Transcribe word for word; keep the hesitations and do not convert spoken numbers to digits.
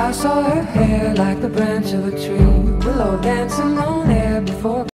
I saw her hair like the branch of a tree, willow dancing on air before